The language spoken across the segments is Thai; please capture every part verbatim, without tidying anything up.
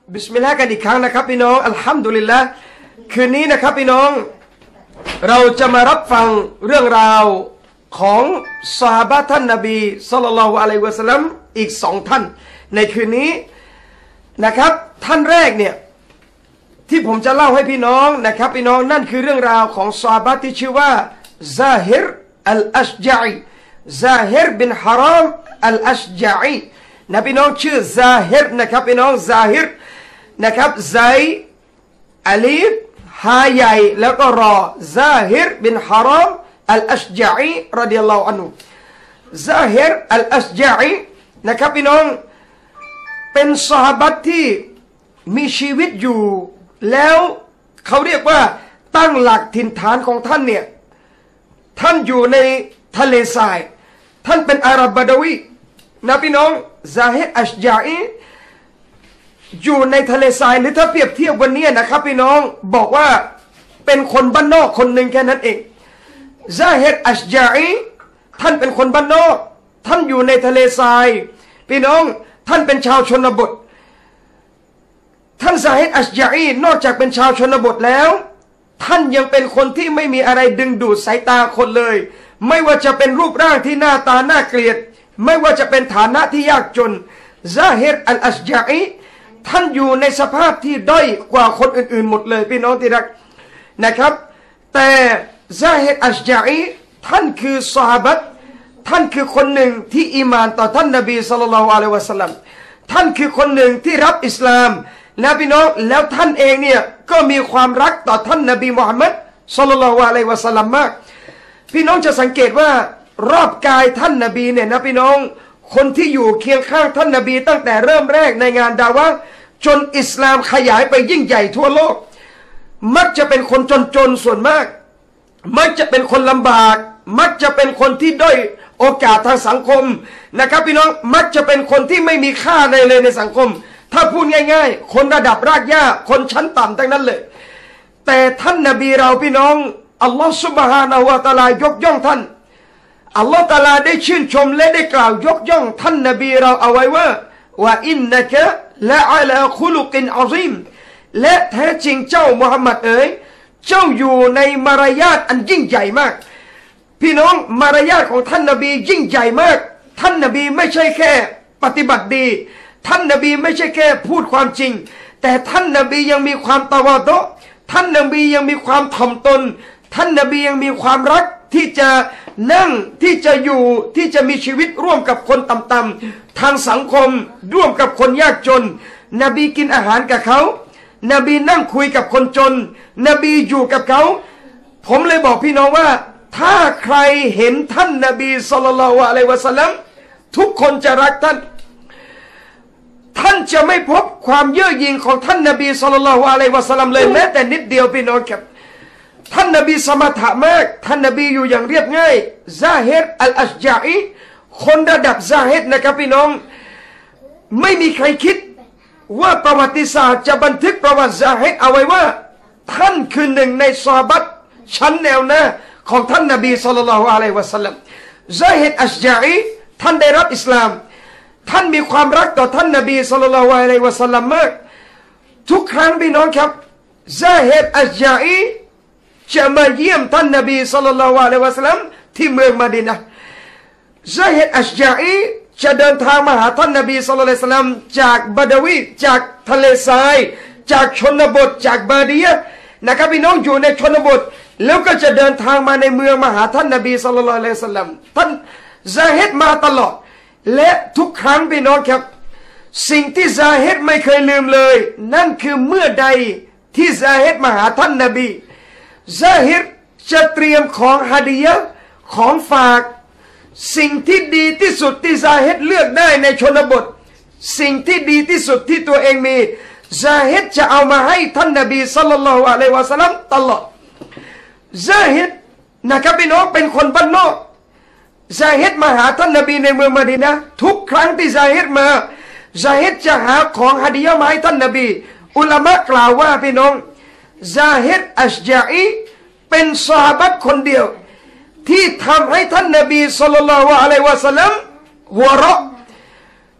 บิสมิลลาห์กันอีกครั้งนะครับพี่น้องอัลฮัมดุลิลละห์คืนนี้นะครับพี่น้องเราจะมารับฟังเรื่องราวของซอฮาบะห์ท่านนบีศ็อลลัลลอฮุอะลัยฮิวะซัลลัมอีกสองท่านในคืนนี้นะครับท่านแรกเนี่ยที่ผมจะเล่าให้พี่น้องนะครับพี่น้องนั่นคือเรื่องราวของซอฮาบะห์ที่ชื่อว่าซาฮิรอัลอัชญะอีซาฮิรบินฮารามอัลอัชญะอีนะพี่น้องชื่อซาฮิรนะครับพี่น้องซาฮิรนะครับไซอาลีฟฮาใหญ่แล้วก็รอซาฮิรบินฮารามอัลอัชญะอีรดิยัลลอฮุอันฮุซาฮิรอัลอัชญะอีนะครับพี่น้องเป็นซอฮาบะห์ที่มีชีวิตอยู่แล้วเขาเรียกว่าตั้งหลักถิ่นฐานของท่านเนี่ยท่านอยู่ในทะเลทรายท่านเป็นอาหรับบะดาวีนะพี่น้องซาฮิรอัชญะอีอยู่ในทะเลทรายหรือถ้าเปรียบเทียบวันนี้นะครับพี่น้องบอกว่าเป็นคนบ้านนอกคนหนึ่งแค่นั้นเองซาฮิรอัชญะอีท่านเป็นคนบ้านนอกท่านอยู่ในทะเลทรายพี่น้องท่านเป็นชาวชนบทท่านซาฮิรอัชญะอีนอกจากเป็นชาวชนบทแล้วท่านยังเป็นคนที่ไม่มีอะไรดึงดูดสายตาคนเลยไม่ว่าจะเป็นรูปร่างที่หน้าตาน่าเกลียดไม่ว่าจะเป็นฐานะที่ยากจนซาฮิรอัลอัชญะอีท่านอยู่ในสภาพที่ด้อยกว่าคนอื่นๆหมดเลยพี่น้องที่รักนะครับแต่ซาฮิรอัชญะอีท่านคือซอฮาบะห์ท่านคือคนหนึ่งที่อีมานต่อท่านนบีศ็อลลัลลอฮุอะลัยฮิวะซัลลัมท่านคือคนหนึ่งที่รับอิสลามนะพี่น้องแล้วท่านเองเนี่ยก็มีความรักต่อท่านนบีมุฮัมมัดศ็อลลัลลอฮุอะลัยฮิวะซัลลัมมากพี่น้องจะสังเกตว่ารอบกายท่านนบีเนี่ยนะพี่น้องคนที่อยู่เคียงข้างท่านนบีตั้งแต่เริ่มแรกในงานดาวะห์จนอิสลามขยายไปยิ่งใหญ่ทั่วโลกมักจะเป็นคนจนๆส่วนมากมักจะเป็นคนลำบากมักจะเป็นคนที่ด้อยโอกาสทางสังคมนะครับพี่น้องมักจะเป็นคนที่ไม่มีค่าใดเลยในสังคมถ้าพูดง่ายๆคนระดับรากหญ้าคนชั้นต่ำทั้งนั้นเลยแต่ท่านนบีเราพี่น้องอัลลอฮฺซุบฮานะฮูวะตะอาลายกย่องท่านอัลลอฮฺตะอาลาได้ชื่นชมและได้กล่าวยกย่องท่านนบีเราเอาไว้ว่าว่าอินนะกะละอะลาคุลุกินอะซีมและแท้จริงเจ้ามุฮัมมัดเอ๋ยเจ้าอยู่ในมารยาทอันยิ่งใหญ่มากพี่น้องมารยาทของท่านนบียิ่งใหญ่มากท่านนบีไม่ใช่แค่ปฏิบัติดีท่านนบีไม่ใช่แค่พูดความจริงแต่ท่านนบียังมีความตะวาดุท่านนบียังมีความถ่อมตนท่านนบียังมีความรักที่จะนั่งที่จะอยู่ที่จะมีชีวิตร่วมกับคนต่ำๆทางสังคมร่วมกับคนยากจนนบีกินอาหารกับเขานบีนั่งคุยกับคนจนนบีอยู่กับเขาผมเลยบอกพี่น้องว่าถ้าใครเห็นท่านนบีศ็อลลัลลอฮุอะลัยฮิวะซัลลัมทุกคนจะรักท่านท่านจะไม่พบความเย่อหยิ่งของท่านนบีศ็อลลัลลอฮุอะลัยฮิวะซัลลัมเลยแม้แต่นิดเดียวพี่น้องครับท่านนบีสมถะมากท่านนบีอยู่อย่างเรียบง่ายซาฮิรอัลอัชญะอีคนระดับซาฮิรนะครับพี่น้องไม่มีใครคิดว่าประวัติศาสตร์จะบันทึกประวัติซาฮิรเอาไว้ว่าท่านคือหนึ่งในซอฮาบะห์ชั้นแนวหน้าของท่านนบีศ็อลลัลลอฮุอะลัยฮิวะซัลลัมซาฮิรอัชญะอีท่านได้รับอิสลามท่านมีความรักต่อท่านนบีศ็อลลัลลอฮุอะลัยฮิวะซัลลัมมากทุกครั้งพี่น้องครับซาฮิรอัชญะอีจะมาเยี่ยมท่านนบีศ็อลลัลลอฮุอะลัยฮิวะซัลลัมที่เมืองมะดีนะห์ซาฮิรอัชญะอีจะเดินทางมาหาท่านนบีศ็อลลัลลอฮุอะลัยฮิวะซัลลัมจากบะดาวีจากทะเลทรายจากชนบทจากบาดียะห์นะครับพี่น้องอยู่ในชนบทแล้วก็จะเดินทางมาในเมืองมาหาท่านนบีศ็อลลัลลอฮุอะลัยฮิวะซัลลัมท่านซาฮิรมาตลอดและทุกครั้งพี่น้องครับสิ่งที่ซาฮิรไม่เคยลืมเลยนั่นคือเมื่อใดที่ซาฮิรมาหาท่านนบีซาฮิรจะเตรียมของฮาดิยะห์ของฝากสิ่งที่ดีที่สุดที่ซาฮิรเลือกได้ในชนบทสิ่งที่ดีที่สุดที่ตัวเองมีซาฮิรจะเอามาให้ท่านนบีศ็อลลัลลอฮุอะลัยฮิวะซัลลัมตลอดซาฮิรนะครับพี่น้องเป็นคนบ้านนอกซาฮิรมาหาท่านนบีในเมืองมะดีนะห์ทุกครั้งที่ซาฮิรมาซาฮิรจะหาของฮาดิยะห์มาให้ท่านนบีอุลามะกล่าวว่าพี่น้องซาฮิรอัชญะอีเป็นซอฮาบะห์คนเดียวที่ทำให้ท่านนบีศ็อลลัลลอฮุอะลัยฮิวะซัลลัมหัวเราะ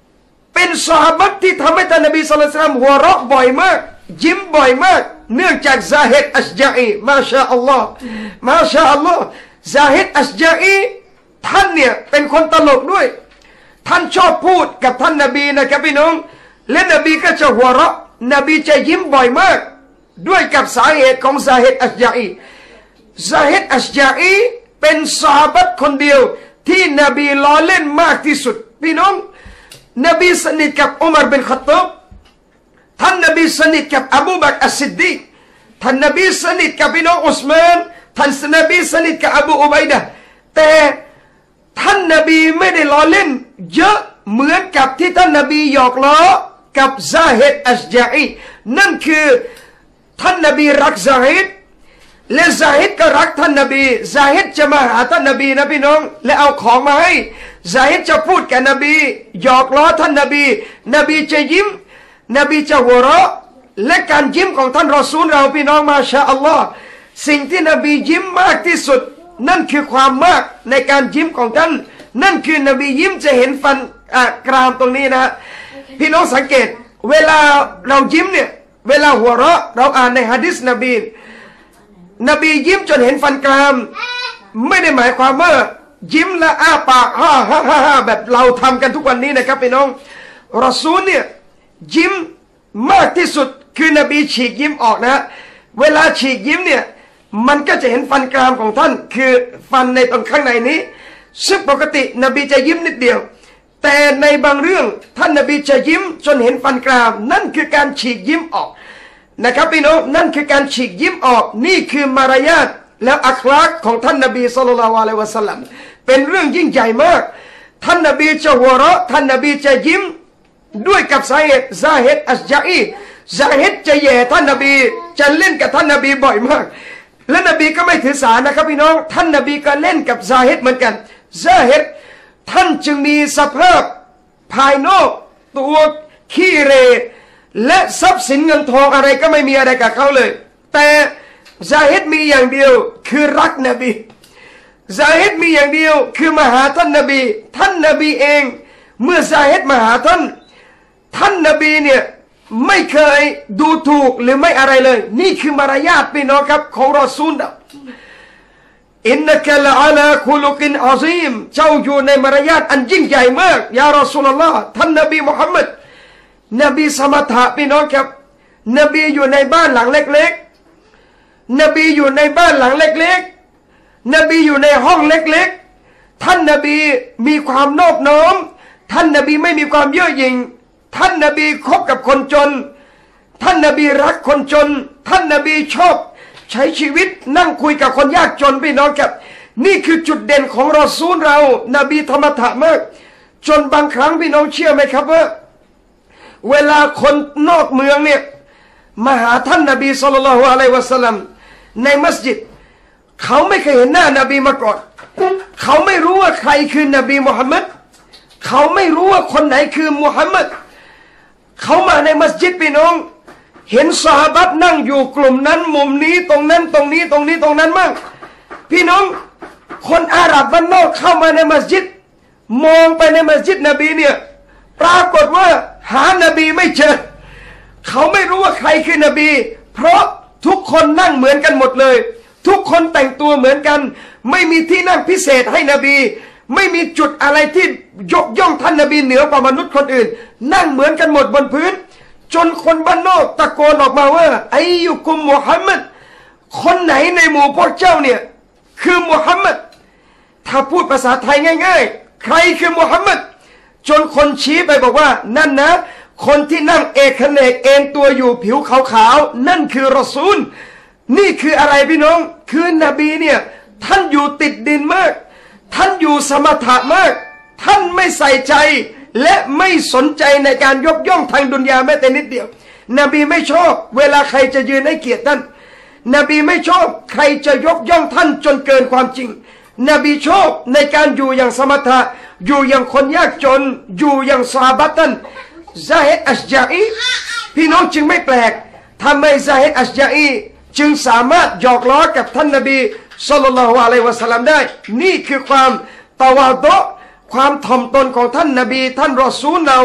เป็นซอฮาบะห์ที่ทำให้ท่านนบีศ็อลลัลลอฮุอะลัยฮิวะซัลลัมหัวเราะบ่อยมากยิ้มบ่อยมากเนื่องจากซาฮิดอัชญะอีมาชาอัลลอฮ์มาชาอัลลอฮ์ซาฮิดอัชญะอีท่านเนี่ยเป็นคนตลกด้วยท่านชอบพูดกับท่านนบีนะครับพี่น้องและนบีก็จะหัวเราะนบีจะยิ้มบ่อยมากด้วยกับสาเหตุของซาฮิดอัชญะอีซาฮิดอัชญะอีเป็นซอฮาบะห์คนเดียวที่นบีล้อเล่นมากที่สุดพี่น้องนบีสนิทกับอุมัรบินค็อฏฏอบท่านนบีสนิทกับอบูบักรอัสซิดดีกท่านนบีสนิทกับพี่น้องอุสมานท่านนบีสนิทกับอบูอุบัยดะห์แต่ท่านนบีไม่ได้ล้อเล่นเยอะเหมือนกับที่ท่านนบีหยอกล้อกับซาฮิดอัชญะอีนั่นคือท่านนบีรักซาฮิดและซาฮิดก็รักท่านนบีซาฮิดจะมาหาท่านนบีนะพี่น้องและเอาของมาให้ซาฮิดจะพูดกับนบีหยอกล้อท่านนบีนบีจะยิ้มนบีจะหัวเราะและการยิ้มของท่านรอซูลเราพี่น้องมาชาอัลลอฮ์สิ่งที่นบียิ้มมากที่สุดนั่นคือความมากในการยิ้มของท่านนั่นคือนบียิ้มจะเห็นฟันกรามตรงนี้นะพี่น้องสังเกตเวลาเรายิ้มเนี่ยเวลาหัวเราะเราอ่านในหะดีษนบีนบียิ้มจนเห็นฟันกรามไม่ได้หมายความว่ายิ้มและอ้าปากฮ่าฮ่าฮ่าแบบเราทำกันทุกวันนี้นะครับพี่น้องรอซูลเนี่ยยิ้มมากที่สุดคือนบีฉีกยิ้มออกนะเวลาฉีกยิ้มเนี่ยมันก็จะเห็นฟันกรามของท่านคือฟันในตรงข้างในนี้ซึ่งปกตินบีจะยิ้มนิดเดียวแต่ในบางเรื่องท่านนบีจะยิ้มจนเห็นฟันกรามนั่นคือการฉีกยิ้มออกนะครับพี่น้องนั่นคือการฉีกยิ้มออกนี่คือมารยาทแล้วอัคลากของท่านนบีศ็อลลัลลอฮุอะลัยฮิวะซัลลัมเป็นเรื่องยิ่งใหญ่มากท่านนบีจะหัวเราะท่านนบีจะยิ้มด้วยกับสาเหตุซาฮิดอัชญะอีซาฮิดจะแย่ท่านนบีจะเล่นกับท่านนบีบ่อยมากและนบีก็ไม่ถือสานะครับพี่น้องท่านนบีก็เล่นกับซาฮิดเหมือนกันซาฮิดท่านจึงมีสภาพภายนอกตัวขี้เรและทรัพย์สินเงินทองอะไรก็ไม่มีอะไรกับเขาเลยแต่ซาฮิดมีอย่างเดียวคือรักนบีซาฮิดมีอย่างเดียวคือมาหาท่านนบีท่านนบีเองเมื่อซาฮิดมาหาท่านท่านนบีเนี่ยไม่เคยดูถูกหรือไม่อะไรเลยนี่คือมารยาทพี่น้องครับของรอซูลเราอินนักละอาลาคุลุกินอาซีมเจ้าอยู่ในมารยาทอันยิ่งใหญ่มากยารอซูลลอฮ์ท่านนบีมุฮัมมัดนบีสมถะพี่น้องครับนบีอยู่ในบ้านหลังเล็กๆนบีอยู่ในบ้านหลังเล็กๆนบีอยู่ในห้องเล็กๆท่านนบีมีความนอบน้อมท่านนบีไม่มีความเย่อหยิ่งท่านนบีคบกับคนจนท่านนบีรักคนจนท่านนบีชอบใช้ชีวิตนั่งคุยกับคนยากจนพี่น้องครับนี่คือจุดเด่นของรอซูลเรานบีธรรมะมากจนบางครั้งพี่น้องเชื่อไหมครับว่าเวลาคนนอกเมืองเนี่ยมาหาท่านนบีศ็อลลัลลอฮุอะลัยฮิวะซัลลัมในมัสยิดเขาไม่เคยเห็นหน้านบีมาก่อนเขาไม่รู้ว่าใครคือนบีมุฮัมมัดเขาไม่รู้ว่าคนไหนคือมุฮัมมัดเขามาในมัสยิดพี่น้องเห็นซอฮาบะห์นั่งอยู่กลุ่มนั้นมุมนี้ตรงนั้นตรงนี้ตรงนี้ตรงนั้นมั่งพี่น้องคนอาหรับบ้านนอกเข้ามาในมัสยิดมองไปในมัสยิดนบีเนี่ยปรากฏว่าหานบีไม่เจอเขาไม่รู้ว่าใครคือนบีเพราะทุกคนนั่งเหมือนกันหมดเลยทุกคนแต่งตัวเหมือนกันไม่มีที่นั่งพิเศษให้นบีไม่มีจุดอะไรที่ยกย่องท่านนบีเหนือกว่ามนุษย์คนอื่นนั่งเหมือนกันหมดบนพื้นจนคนบ้านนอกตะโกนออกมาว่าไอยุกุมมุฮัมมัดคนไหนในหมู่พวกเจ้าเนี่ยคือมุฮัมมัดถ้าพูดภาษาไทยง่ายๆใครคือมุฮัมมัดจนคนชี้ไปบอกว่านั่นนะคนที่นั่งเอกเขนกเอ็นตัวอยู่ผิวขาวๆนั่นคือรอซูลนี่คืออะไรพี่น้องคือนบีเนี่ยท่านอยู่ติดดินมากท่านอยู่สมถะมากท่านไม่ใส่ใจและไม่สนใจในการยกย่องทางดุนยาแม้แต่นิดเดียวนบีไม่ชอบเวลาใครจะยืนให้เกียรติท่านนบีไม่ชอบใครจะยกย่องท่านจนเกินความจริงนบีชอบในการอยู่อย่างสมถะอยู่อย่างคนยากจนอยู่อย่างซอฮาบะห์ท่านซาฮิดอัชญะอีพี่น้องจึงไม่แปลกทำไมซาฮิดอัชญะอีจึงสามารถหยอกล้อกับท่านนบีศ็อลลัลลอฮุอะลัยฮิวะซัลลัมได้นี่คือความตะวาดุความถ่อมตนของท่านนบีท่านรอซูลเรา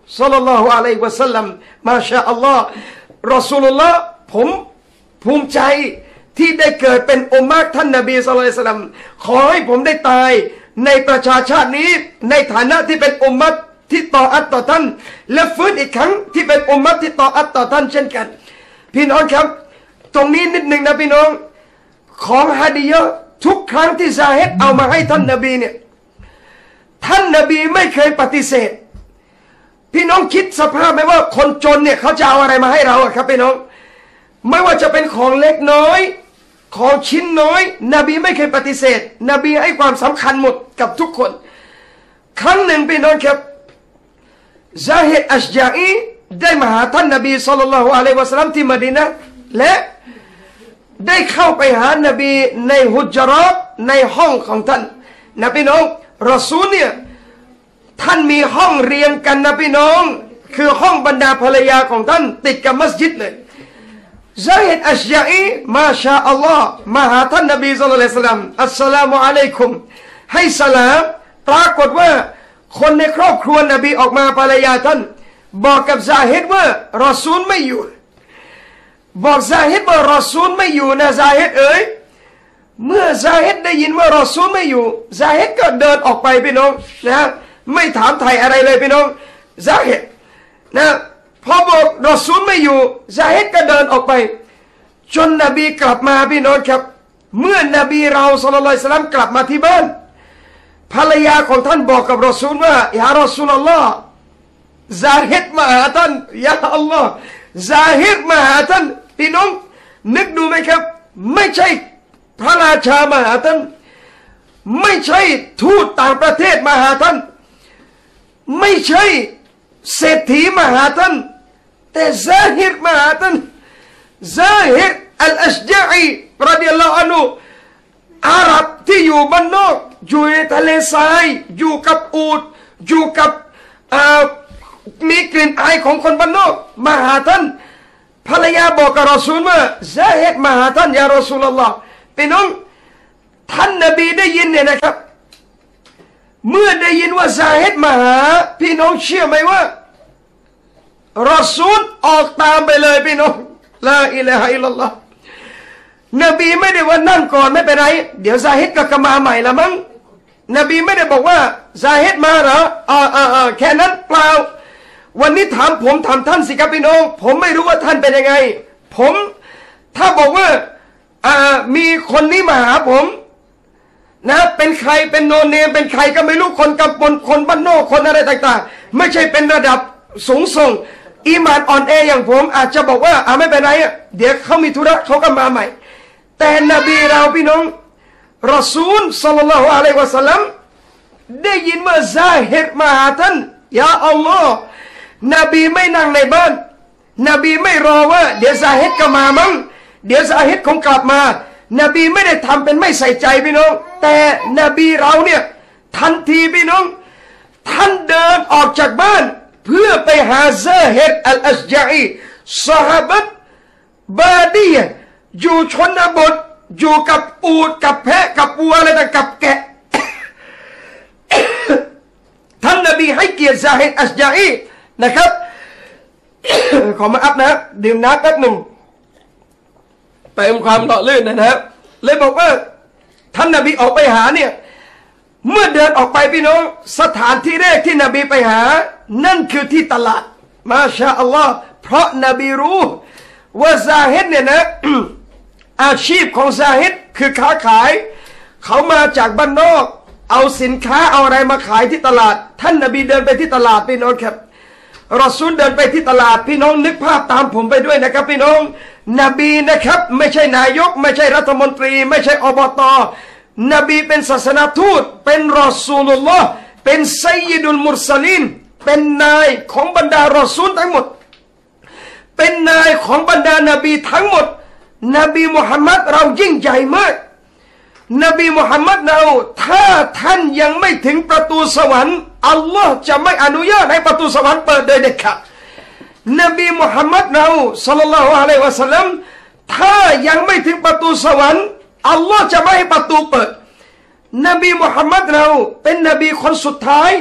ศ็อลลัลลอฮุอะลัยฮิวะซัลลัมมาชาอัลลอฮ์รอซูลุลลอฮ์ผมภูมิใจที่ได้เกิดเป็นอุมมะห์ท่านนบีศ็อลลัลลอฮุอะลัยฮิวะซัลลัมขอให้ผมได้ตายในประชาชาตินี้ในฐานะที่เป็นอุมมะห์ที่ต่ออัตต่อท่านและฟื้นอีกครั้งที่เป็นอุมมะห์ที่ต่ออัตต่อท่านเช่นกันพี่น้องครับตรงนี้นิดหนึ่งนะพี่น้องของฮะดียะห์ทุกครั้งที่ซาฮิดเอามาให้ท่านนบีเนี่ยท่านนบีไม่เคยปฏิเสธพี่น้องคิดสภาพไหมว่าคนจนเนี่ยเขาจะเอาอะไรมาให้เราอะครับพี่น้องไม่ว่าจะเป็นของเล็กน้อยของชิ้นน้อยนบีไม่เคยปฏิเสธนบีให้ความสำคัญหมดกับทุกคนครั้งหนึ่งพี่น้องครับซาฮิดอัชญาอีได้มาหาท่านนบีศ็อลลัลลอฮุอะลัยฮิวะซัลลัมที่มะดีนะห์และได้เข้าไปหานบีในฮุจเราะห์ในห้องของท่านนะพี่น้องรอซูลเนี่ยท่านมีห้องเรียงกันนะพี่น้องคือห้องบรรดาภรรยาของท่านติดกับมัสยิดเลยซาฮิดอัชญาอีมาชาอัลลอฮ์มาหาท่านนบีศ็อลลัลลอฮุอะลัยฮิวะซัลลัมอัสสลามุอะลัยกุมให้สลามปรากฏว่าคนในครอบครัวนบีออกมาภรรยาท่านบอกกับซาฮิดว่ารอซูลไม่อยู่บอกซาฮิดว่ารอซูลไม่อยู่นะซาฮิดเอ๋ยเมื่อซาฮิดได้ยินว่ารอซูลไม่อยู่ซาฮิดก็เดินออกไปพี่น้องนะไม่ถามไถ่อะไรเลยพี่น้องซาฮิดนะพอบอกรอซูลไม่อยู่ซาฮิดก็เดินออกไปจนนบีกลับมาพี่น้องครับเมื่อนบีเราศ็อลลัลลอฮุอะลัยฮิวะซัลลัมกลับมาที่บ้านภรรยาของท่านบอกกับรอซูลว่ายารอซูลอัลลอฮ์ซาฮิดมาหาท่านยาอัลลอฮ์ซาฮิดมาหาท่านพี่น้องนึกดูไหมครับไม่ใช่พระราชามาหาท่านไม่ใช่ทูตต่างประเทศมาหาท่านไม่ใช่เศรษฐีมาหาท่านแต่ซาฮิดมาหาท่านซาฮิดอัลอัชญาอีรฎิยัลลอฮุอันฮุอาหรับที่อยู่บ้านนอกอยู่ในทะเลทรายอยู่กับอูฐอยู่กับมีกลิ่นอายของคนบ้านนอกมาหาท่านภรรยาบอกกับรอซูลว่าซาฮิดมาหาท่านยารอซูลอัลลอฮ์พี่น้องท่านนบีได้ยินเนี่ยนะครับเมื่อได้ยินว่าซาฮิดมาหาพี่น้องเชื่อไหมว่ารอซูลออกตามไปเลยพี่น้องลาอิลาฮะอิลลัลลอฮ์นบีไม่ได้ว่านั่งก่อนไม่เป็นไรเดี๋ยวซาฮิดก็มาใหม่ละมั้งนบีไม่ได้บอกว่าซาฮิดมาเหรออ่าอ่าอ่าแค่นั้นเปล่าวันนี้ถามผมถามท่านสิครับพี่น้องผมไม่รู้ว่าท่านเป็นยังไงผมถ้าบอกว่าอ่ามีคนนี้มาหาผมนะเป็นใครเป็นโนเนมเป็นใครก็ไม่รู้คนกำปนคนบ้านนอกคนอะไรต่างๆไม่ใช่เป็นระดับสูงส่งอีหม่านอ่อนแออย่างผมอาจจะบอกว่าอ่าไม่เป็นไรเดี๋ยวเขามีธุระเขาก็มาใหม่แต่นบีเราพี่น้องรอซูลศ็อลลัลลอฮุอะลัยฮิวะซัลลัมได้ยินว่าซาฮิดมาหาท่านยาอัลลอฮ์นบีไม่นั่งในบ้านนบีไม่รอว่าเดี๋ยวซาฮิดก็มามั้งเดี๋ยวซาฮิดคงกลับมานบีไม่ได้ทำเป็นไม่ใส่ใจพี่น้องแต่นบีเราเนี่ยทันทีพี่น้องท่านเดินออกจากบ้านเพื่อไปหาซาฮิดอัลอัชญาอีซอฮาบะห์บาดียะอยู่ชนบทอยู่กับอูฐกับแพะกับวัวอะไรต่างกับแกะ ท่านนบีให้เกียรติซาฮิดอัชญาอีนะครับ ขอมาอัพนะดื่มน้ำแป๊บหนึ่งเติมความหล่อลื่นนะครับเลยบอกว่าท่านนบีออกไปหาเนี่ยเมื่อเดินออกไปพี่น้องสถานที่แรกที่นบีไปหานั่นคือที่ตลาดมาชาอัลลอฮ์เพราะนบีรู้ว่าซาฮิดเนี่ยนะ อาชีพของซาฮิดคือค้าขายเขามาจากบ้านนอกเอาสินค้าเอาอะไรมาขายที่ตลาดท่านนบีเดินไปที่ตลาดพี่น้องครับรอซูลเดินไปที่ตลาดพี่น้องนึกภาพตามผมไปด้วยนะครับพี่น้องนบีนะครับไม่ใช่นายกไม่ใช่รัฐมนตรีไม่ใช่อบต.นบีเป็นศาสนาทูตเป็นรอซูลุลลอฮ์เป็นไซยิดุลมุรสลีนเป็นนายของบรรดารอซูลทั้งหมดเป็นนายของบรรดานบีทั้งหมดนบีมุฮัมมัดเรายิ่งใหญ่มากนบีมุฮัมมัดเราถ้าท่านยังไม่ถึงประตูสวรรค์อัลลอฮ์จะไม่อนุญาตให้ประตูสวรรค์เปิดโดยเด็ดขาดนบีมุฮัมมัดเราศ็อลลัลลอฮุอะลัยฮิวะซัลลัมถ้ายังไม่ถึงประตูสวรรค์อัลลอฮ์จะไม่ให้ประตูเปิดนบีมุฮัมมัดเราเป็นนบีคนสุดท้ายไป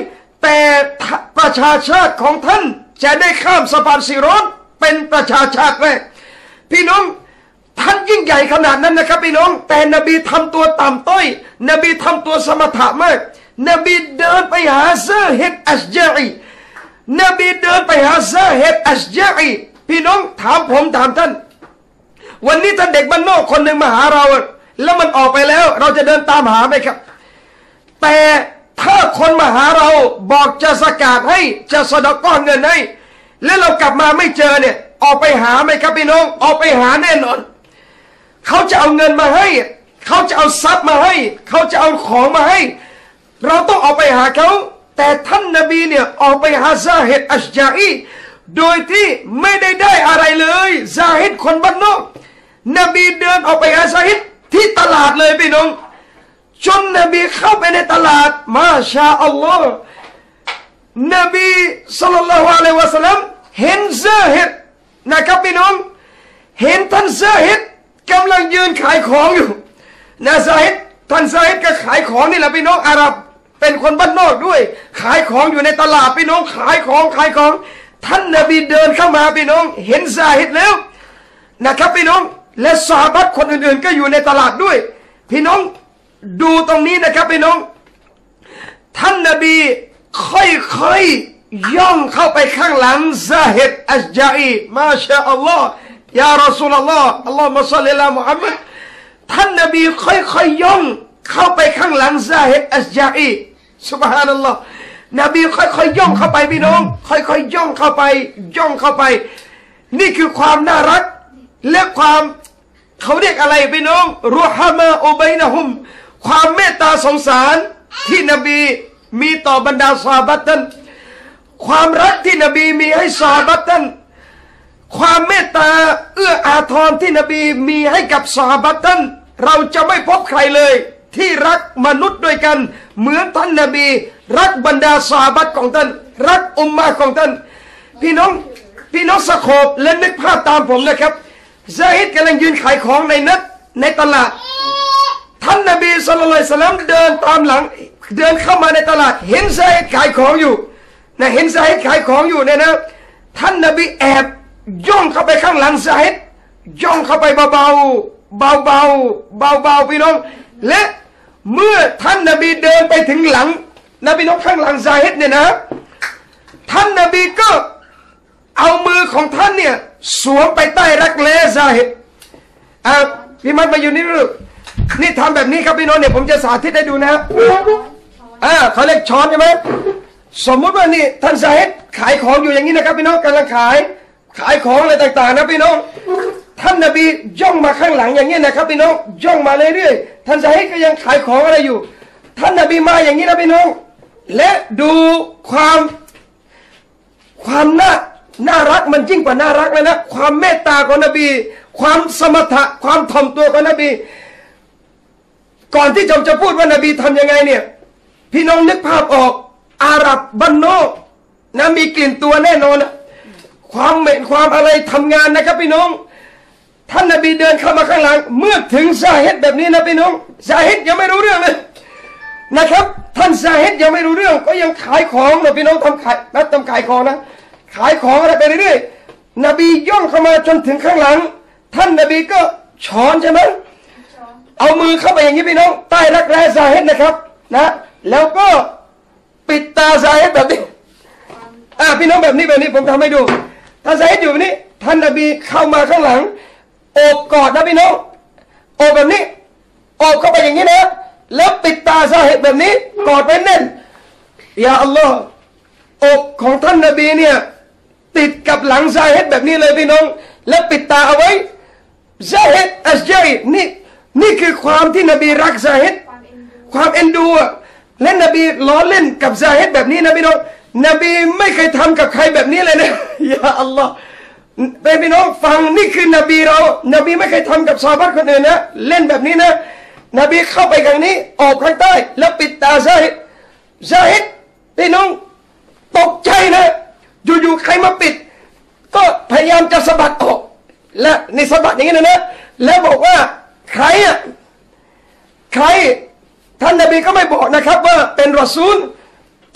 แต่ประชาชาติของท่านจะได้ข้ามสะพานสีรอดเป็นประชาชาติแรกพี่น้องท่านยิ่งใหญ่ขนาดนั้นนะครับพี่น้องแต่นบีทำตัวต่ำต้อยนบีทำตัวสมถะมากนบีเดินไปหาซาฮิดอัชญะอีนบีเดินไปหาซาฮิดอัชญะอีพี่น้องถามผมถามท่านวันนี้ท่านเด็กบ้านนอกคนหนึ่งมาหาเราแล้วมันออกไปแล้วเราจะเดินตามหาไหมครับแต่ถ้าคนมาหาเราบอกจะสกาดให้จะสะดอกก้อนเงินให้แล้วเรากลับมาไม่เจอเนี่ยออกไปหาไหมครับพี่น้องออกไปหาแน่นอนเขาจะเอาเงินมาให้เขาจะเอาทรัพย์มาให้เขาจะเอาของมาให้เราต้องออกไปหาเขาแต่ท่านนบีเนี่ยออกไปหาซาฮิดอัชญะอีโดยที่ไม่ได้ได้อะไรเลยซาฮิดคนบ้านนอกนบีเดินออกไปหาซาฮิดที่ตลาดเลยพี่น้องจนนบีเข้าไปในตลาดมาชาอัลลอฮ์นบีศ็อลลัลลอฮุอะลัยฮิวะซัลลัมเห็นซาฮิดนะครับพี่น้องเห็นท่านซาฮิดกำลังยืนขายของอยู่นะซาฮิดท่านซาฮิดก็ขายของนี่แหละพี่น้องอาหรับเป็นคนบ้านนอกด้วยขายของอยู่ในตลาดพี่น้องขายของขายของท่านนบีเดินเข้ามาพี่น้องเห็นซาฮิดแล้วนะครับพี่น้องและซอฮาบะห์คนอื่นๆก็อยู่ในตลาดด้วยพี่น้องดูตรงนี้นะครับพี่น้องท่านนบีค่อยๆย่องเข้าไปข้างหลังซาฮิดอัชญะอีมาชาอัลลอฮ์ยารอซูลุลลอฮ์อัลลอฮุมะศ็อลลิอะลามุฮัมมัดท่านนบีค่อยๆย่องเข้าไปข้างหลังซาฮิดอัชญะอีซุบฮานัลลอฮ์นบีค่อยๆย่องเข้าไปพี่น้องค่อยๆย่องเข้าไปย่องเข้าไปนี่คือความน่ารักและความเขาเรียกอะไรพี่น้องรุฮะมาอุบัยนะฮุมความเมตตาสงสารที่นบีมีต่อบรรดาซอฮาบะห์ท่านความรักที่นบีมีให้ซอฮาบะห์ท่านความเมตตาเอื้ออาทรที่นบีมีให้กับซอฮาบะห์ท่านเราจะไม่พบใครเลยที่รักมนุษย์ด้วยกันเหมือนท่านนบีรักบรรดาซอฮาบะห์ของท่านรักอุมมะของท่านพี่น้องพี่น้องสะโขบและนึกภาพตามผมนะครับซาฮิดกำลังยืนขายของในนัดในตลาดท่านนบีศ็อลลัลลอฮุอะลัยฮิวะซัลลัมเดินตามหลังเดินเข้ามาในตลาดเห็นซาฮิดขายของอยู่นะเห็นซาฮิดขายของอยู่เนี่ยนะท่านนบีแอบย่องเข้าไปข้างหลังซาฮิดย่องเข้าไปเบาๆเบาๆเบาๆพี่น้องและเมื่อท่านนบีเดินไปถึงหลังนบีน้องข้างหลังซาฮิดเนี่ยนะท่านนบีก็เอามือของท่านเนี่ยสวมไปใต้รักแร้ซาฮิดอ่ะพี่มัดมาอยู่นี่ลูกนี่ทำแบบนี้ครับพี่น้องเนี่ยผมจะสาธิตให้ดูนะอ่าเขาเรียกช้อนใช่ไหมสมมุติว่านี่ท่านซาฮิดขายของอยู่อย่างนี้นะครับพี่น้องกำลังขายขายของอะไรต่างๆนะพี่น้องท่านนบีย่องมาข้างหลังอย่างนี้นะครับพี่น้องย่องมาเรื่อยๆท่านซาฮิดก็ยังขายของอะไรอยู่ท่านนบีมาอย่างนี้นะพี่น้องและดูความความน่าน่ารักมันยิ่งกว่าน่ารักเลยนะความเมตตาของนบีความสมถะความถ่อมตัวของนบีก่อนที่ผมจะพูดว่านบีทำยังไงเนี่ยพี่น้องนึกภาพออกอาหรับบ้านนอกนะมีกลิ่นตัวแน่นอนนะความเหม็นความอะไรทำงานนะครับพี่น้องท่านนบีเดินเข้ามาข้างหลังเมื่อถึงซาฮิดแบบนี้นะพี่น้องซาฮิดยังไม่รู้เรื่องเลยนะครับท่านซาฮิดยังไม่รู้เรื่องก็ยังขายของนะพี่น้องทำขายนะทำขายของนะขายของอะไรไปเรื่อยๆนบีย่องเข้ามาจนถึงข้างหลังท่านนบีก็ช้อนใช่ไหมเอามือเข้าไปอย่างนี้พี่น้องใต้รักแร้ซาฮิดนะครับนะแล้วก็ปิดตาซาฮิดแบบนี้อ่าพี่น้องแบบนี้แบบนี้ผมทำให้ดูท่านซาฮิดอยู่แบบนี้ท่านนบีเข้ามาข้างหลังโอบกอดนะพี่น้องโอบแบบนี้โอบเข้าไปอย่างนี้นะแล้วปิดตาซาฮิดแบบนี้กอดไว้แน่นยาอัลลอฮ์อกของท่านนบีเนี่ยติดกับหลังซาฮิดแบบนี้เลยพี่น้องแล้วปิดตาเอาไว้ซาฮิดอัชญัยนี่นี่คือความที่นบีรักซาฮิดความเอ็นดูและนบีล้อเล่นกับซาฮิดแบบนี้นะพี่น้องนบีไม่เคยทำกับใครแบบนี้เลยนะยาอัลลอฮ์เป็นพี่น้องฟังนี่คือนบีเรานบีไม่เคยทำกับซอฮาบะห์คนอื่นนะเล่นแบบนี้นะนบีเข้าไปข้างนี้ออกข้างใต้แล้วปิดตาซาฮิดซาฮิดพี่น้องตกใจนะอยู่ๆใครมาปิดก็พยายามจะสะบัดออกและในสะบัดอย่างนี้นะนะแล้วบอกว่าใครอ่ะใครท่านนบีก็ไม่บอกนะครับว่าเป็นรอซูล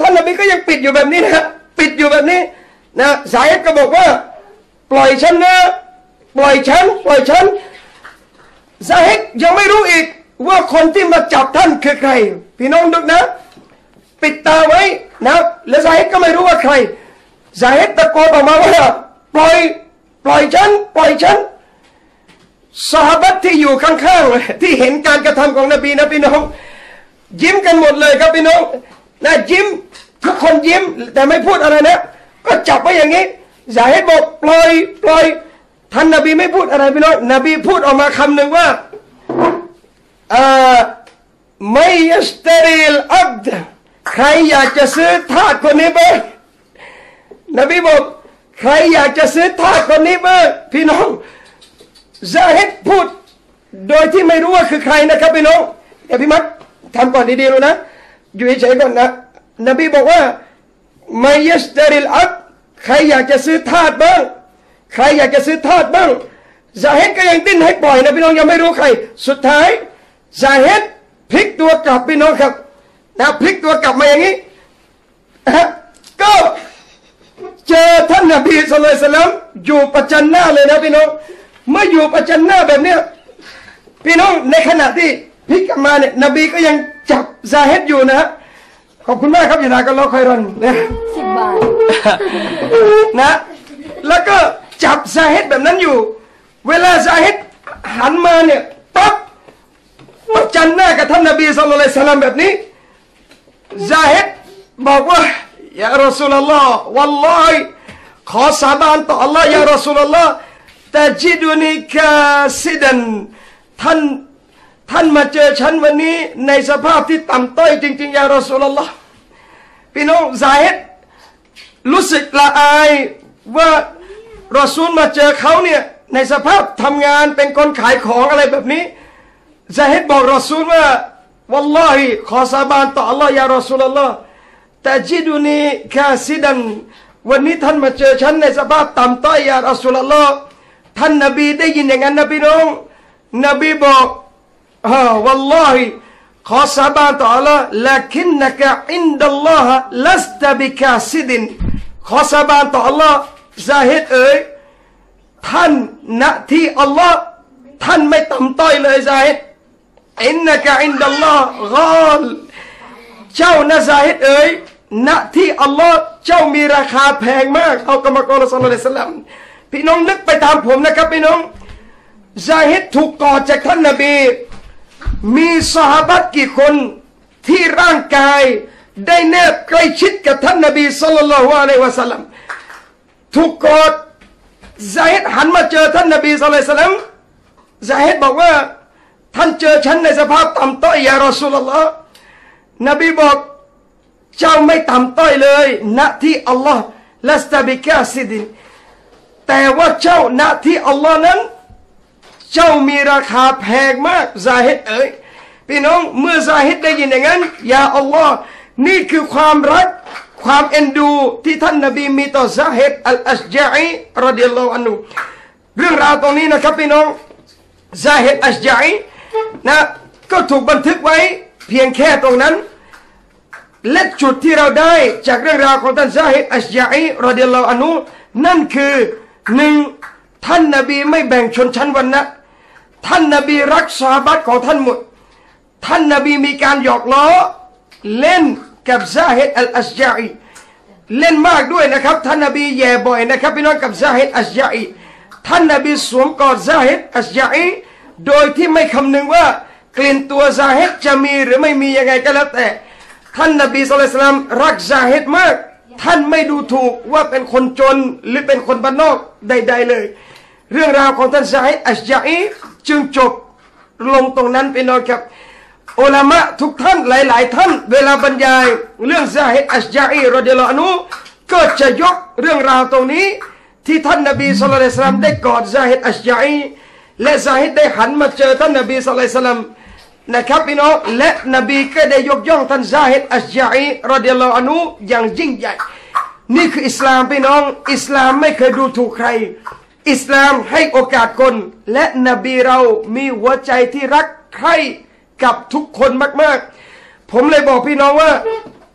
ท่านนบีก็ยังปิดอยู่แบบนี้นะปิดอยู่แบบนี้นะซาอิดก็บอกว่าปล่อยฉันนะปล่อยฉันปล่อยฉันซาอิดยังไม่รู้อีกว่าคนที่มาจับท่านคือใครพี่น้องดูนะปิดตาไว้นะและซาอิดก็ไม่รู้ว่าใครซาอิดตะโกนออกมาว่าปล่อยปล่อยฉันปล่อยฉันซอฮาบะห์ที่อยู่ข้างๆที่เห็นการกระทำของนบีนะพี่น้องยิ้มกันหมดเลยครับพี่น้องนะยิ้มทุกคนยิ้มแต่ไม่พูดอะไรนะก็จับไว้อย่างนี้ซาอิดบอกปล่อยปล่อยท่านนบีไม่พูดอะไรพี่น้องนบีพูดออกมาคำหนึ่งว่าอ่าไม่ยัสตาริลอับดใครอยากจะซื้อทาสคนนี้บ้างนบีบอกใครอยากจะซื้อทาสคนนี้บ้างพี่น้องซาฮิดพูดโดยที่ไม่รู้ว่าคือใครนะครับพี่น้องเดี๋ยวพี่มัดทำก่อนดีๆเลยนะอยู่เฉยๆก่อนนะนบีบอกว่าไม่ยัสตาริลอับใครอยากจะซื้อทาสบ้างใครอยากจะซื้อทาสบ้างซาฮิดก็ยังดิ้นให้ปล่อยนะพี่น้องยังไม่รู้ใครสุดท้ายซาฮิดพลิกตัวกลับพี่น้องครับนะพลิกตัวกลับมาอย่างนี้นะก็เจอท่านนบีศ็อลลัลลอฮุอะลัยฮิวะซัลลัมอยู่ประจันหน้าเลยนะพี่น้องเมื่ออยู่ประจันหน้าแบบเนี้ยพี่น้องในขณะที่พลิกกลับมาเนี่ยนบีก็ยังจับซาฮิดอยู่นะฮะขอบคุณมากครับอย่านากันรอคอยรอนนะสิบบาทนะแล้วก็จับซาฮิดแบบนั้นอยู่เวลาซาฮิดหันมาเนี่ยปั๊บประจันหน้ากับท่านนบีศ็อลลัลลอฮุอะลัยฮิวะซัลลัมแบบนี้ซาฮิดบอกว่ายารอซูลุลลอฮ์วัลลอฮิขอสาบานต่ออัลลอฮ์ยารอซูลุลลอฮ์แต่จิดุนีกาซิดันท่านท่านมาเจอฉันวันนี้ในสภาพที่ต่ำต้อยจริงๆยารอซูลุลลอฮ์พี่น้องซาฮิดรู้สึกละอายว่ารอซูลมาเจอเขาเนี่ยในสภาพทำงานเป็นคนขายของอะไรแบบนี้ซาฮิดบอกรอซูลว่าวัลลอฮิขอสาบานต่ออัลลอฮ์ยารอซูลุลลอฮ์แต่จิดุนีกาซิดันวันนี้ท่านมาเจอฉันในสภาพต่ำต้อยยารอซูลุลลอฮ์ท่านนบีได้ยินอย่างนั้นนะพี่น้องนบีบอกฮะวัลลอฮิขอสาบานต่ออัลลอฮ์ลักินนักอินดัลลอฮ์ลัสตะบิกาซิดินขอสาบานต่ออัลลอฮ์ซาฮิดเอ๋ยท่านณที่อัลลอฮ์ท่านไม่ต่ำต้อยเลยซาฮิดอินนักอินดัลลอฮ์กอลเจ้านะซาฮิดเอ๋ยณที่อัลลอฮ์เจ้ามีราคาแพงมากเอากรรมกรศ็อลลัลลอฮุอะลัยฮิวะซัลลัมพี่น้องนึกไปตามผมนะครับพี่น้องซาฮิดถูกกอดจากท่านนบีมีซอฮาบะห์กี่คนที่ร่างกายได้แนบใกล้ชิดกับท่านนบีศ็อลลัลลอฮุอะลัยฮิวะซัลลัมถูกกอดซาฮิดหันมาเจอท่านนบีศ็อลลัลลอฮุอะลัยฮิวะซัลลัมซาฮิดบอกว่าท่านเจอฉันในสภาพต่ำต้อยยารอซูลุลลอฮ์นบีบอกเจ้าไม่ต่ำต้อยเลยณที่อัลลอฮ์ลัสตะบิกาซิดินแต่ว่าเจ้าณที่อัลลอฮ์นั้นเจ้ามีราคาแพงมากซาฮิดเอ๋ยพี่น้องเมื่อซาฮิดได้ยินอย่างนั้นยาอัลลอฮ์นี่คือความรักความเอ็นดูที่ท่านนบีมีต่อซาฮิดอัลอัชญะอีรอฎิยัลลอฮุอันฮุเรื่องราวตรงนี้นะครับพี่น้องซาฮิดอัชญะอีนะก็ถูกบันทึกไว้เพียงแค่ตรงนั้นและจุดที่เราได้จากเรื่องราวของท่านซาฮิดอัชญะอีรอฎิยัลลอฮุอันฮุนั่นคือหนึ่งท่านนบีไม่แบ่งชนชั้นวรรณะท่านนบีรักซอฮาบะห์ของท่านหมดท่านนบีมีการหยอกล้อเล่นกับซาฮิดอัลอัชญะอีเล่นมากด้วยนะครับท่านนบีแย่บ่อยนะครับพี่น้องกับซาฮิดอัชญะอีท่านนบีสวมกอดซาฮิดอัชญะอีโดยที่ไม่คำนึงว่ากลิ่นตัวซาฮิดจะมีหรือไม่มียังไงก็แล้วแต่ท่านนบีศ็อลลัลลอฮุอะลัยฮิวะซัลลัมรักซาฮิดมากท่านไม่ดูถูกว่าเป็นคนจนหรือเป็นคนบ้านนอกใดๆเลยเรื่องราวของท่านซาฮิดอัชญะอีจึงจบลงตรงนั้นไปนอนครับอุลามะทุกท่านหลายๆท่านเวลาบรรยายเรื่องซาฮิดอัชญะอีรอฎิยัลลอฮุอันฮุก็จะยกเรื่องราวตรงนี้ที่ท่านนบีศ็อลลัลลอฮุอะลัยฮิวะซัลลัมได้กอดซาฮิดอัชญะอีและซาฮิดได้หันมาเจอท่านนบีศ็อลลัลลอฮุอะลัยฮิวะซัลลัมนะครับพี่น้องและนบีก็ได้ยกย่องท่านซาฮิดอัชญะอีรอฎิยัลลอฮุอันฮุอย่างยิ่งใหญ่นี่คืออิสลามพี่น้องอิสลามไม่เคยดูถูกใครอิสลามให้โอกาสคนและนบีเรามีหัวใจที่รักใคร่กับทุกคนมากๆผมเลยบอกพี่น้องว่า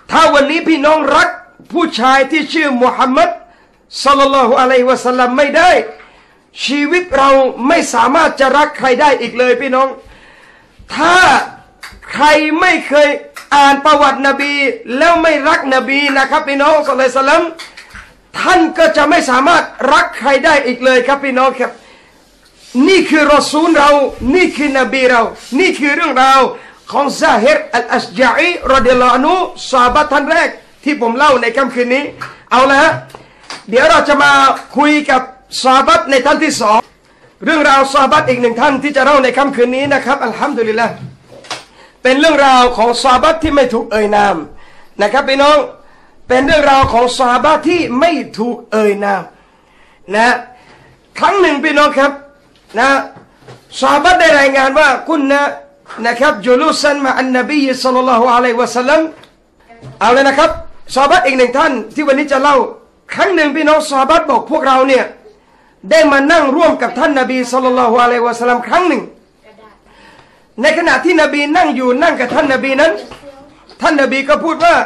ถ้าวันนี้พี่น้องรักผู้ชายที่ชื่อมุฮัมมัดศ็อลลัลลอฮุอะลัยฮิวะซัลลัมไม่ได้ชีวิตเราไม่สามารถจะรักใครได้อีกเลยพี่น้องถ้าใครไม่เคยอ่านประวัตินบีแล้วไม่รักนบีนะครับพี่น้องศ็อลลัลลอฮุอะลัยฮิวะซัลลัมท่านก็จะไม่สามารถรักใครได้อีกเลยครับพี่น้องครับนี่คือรอซูลเรานี่คือนบีเรานี่คือเรื่องราวของซาฮิรอัลอัชญะอีรอฎิยัลลอฮุอันฮุซอฮาบะห์ท่านแรกที่ผมเล่าในค่ำคืนนี้เอาละฮะเดี๋ยวเราจะมาคุยกับซอฮาบะห์ในท่านที่สองเรื่องราวซอฮาบะห์อีกหนึ่งท่านที่จะเล่าในค่ำคืนนี้นะครับอัลฮัมดุลิลละห์เป็นเรื่องราวของซอฮาบะห์ที่ไม่ถูกเอ่ยนามนะครับพี่น้องเป็นเรื่องราวของซอฮาบะห์ที่ไม่ถูกเอ่ยนามนะครั้งหนึ่งพี่น้องครับนะซอฮาบะห์ได้รายงานว่ากุนนะนะครับจุลูซันมาอันนบีศ็อลลัลลอฮุอะลัยฮิวะซัลลัมเอาเลยนะครับซอฮาบะห์อีกหนึ่งท่านที่วันนี้จะเล่าครั้งหนึ่งพี่น้องซอฮาบะห์บอกพวกเราเนี่ยได้มานั่งร่วมกับท่านนบีศ็อลลัลลอฮุอะลัยฮิวะซัลลัมครั้งหนึ่งในขณะที่นบีนั่งอยู่นั่งกับท่านนบีนั้นท่านนบีก็พูดว่า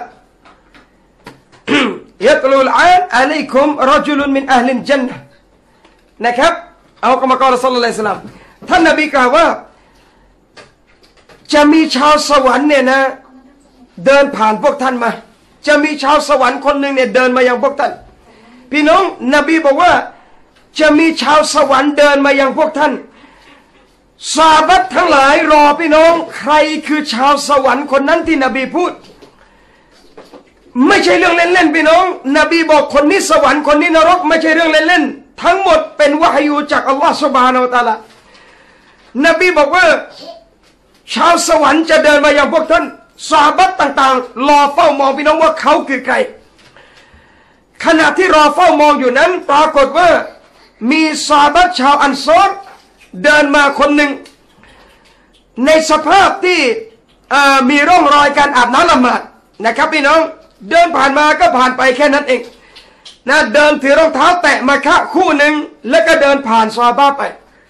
ยัตลุลอานอะลัยกุมรจุลุนมินอะห์ลิลญันนะห์นะครับเอากรรมกรศ็อลลัลลอฮุอะลัยฮิวะซัลลัมท่านนบีกล่าวว่าจะมีชาวสวรรค์เนี่ยนะเดินผ่านพวกท่านมาจะมีชาวสวรรค์คนหนึ่งเนี่ยเดินมายังพวกท่านพี่น้องนบีบอกว่าจะมีชาวสวรรค์เดินมายังพวกท่านซอฮาบะห์ทั้งหลายรอพี่น้องใครคือชาวสวรรค์คนนั้นที่นบีพูดไม่ใช่เรื่องเล่นๆพี่น้องนบีบอกคนนี้สวรรค์คนนี้นรกไม่ใช่เรื่องเล่นๆทั้งหมดเป็นวะฮยูจากอัลลอฮฺซุบฮานะฮูวะตะอาลานบีบอกว่าชาวสวรรค์จะเดินมาอย่างพวกท่านซอฮาบะห์ต่างๆรอเฝ้ามองพี่น้องว่าเขาคือใครขณะที่รอเฝ้ามองอยู่นั้นปรากฏว่ามีซอฮาบะห์ชาวอันซอรเดินมาคนหนึ่งในสภาพที่มีร่องรอยการอาบน้ำละหมาดนะครับพี่น้องเดินผ่านมาก็ผ่านไปแค่นั้นเองนะเดินถือรองเท้าแตะมาคะคู่หนึ่งแล้วก็เดินผ่านซอฮาบะห์ไป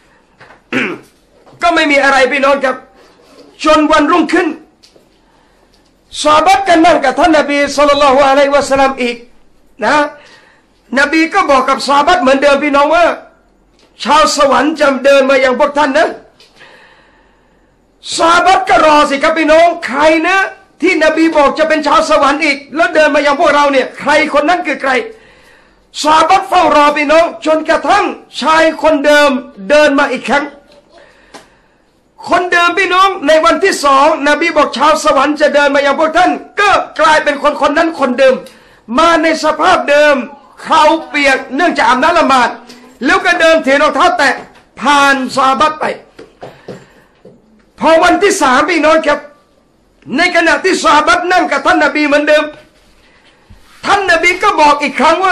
ก็ไม่มีอะไรพี่น้องครับจนวันรุ่งขึ้นซอฮาบะห์กันนั่งกับท่านนบีศ็อลลัลลอฮุอะลัยฮิวะซัลลัมอีกนะนบีก็บอกกับซอฮาบะห์เหมือนเดิมพี่น้องว่าชาวสวรรค์จะเดินมาอย่างพวกท่านนะซอฮาบะห์ก็รอสิครับพี่น้องใครนะที่นบีบอกจะเป็นชาวสวรรค์อีกแล้วเดินมาอย่างพวกเราเนี่ยใครคนนั้นคือใครซอฮาบะห์เฝ้ารอพี่น้องจนกระทั่งชายคนเดิมเดินมาอีกครั้งคนเดิมพี่น้องในวันที่สองนบีบอกชาวสวรรค์จะเดินมาอย่างพวกท่านก็กลายเป็นคนคนนั้นคนเดิมมาในสภาพเดิมเขาเปียกเนื่องจากอาบน้ำละหมาดแล้วก็เดินถือรองเท้าแตะผ่านซอฮาบะห์ไปพอวันที่สามพี่น้องครับในขณะที่ซอฮาบะห์นั่งกับท่านนบีเหมือนเดิมท่านนบีก็บอกอีกครั้งว่า